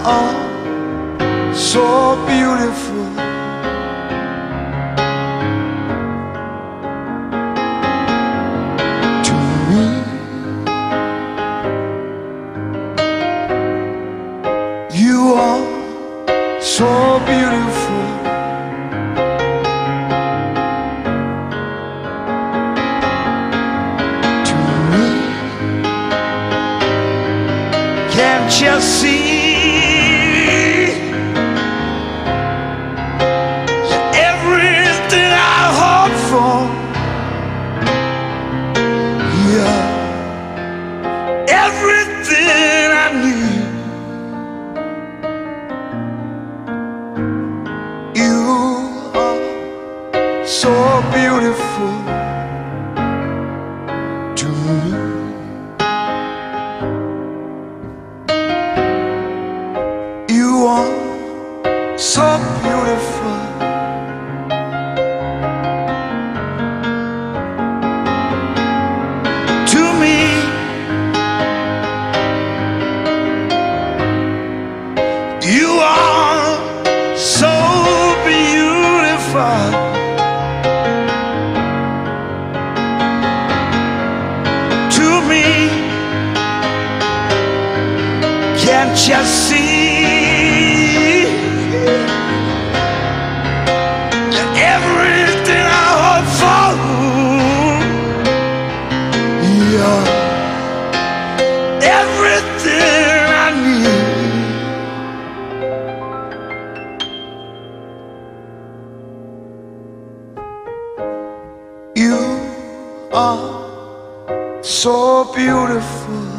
are so beautiful. To me, you are so beautiful. To me, can't you see? Everything I need, you are so beautiful to me. You are so beautiful. You are so beautiful. To me, can't you see? Everything I hope for, you're everything I need. You are so beautiful.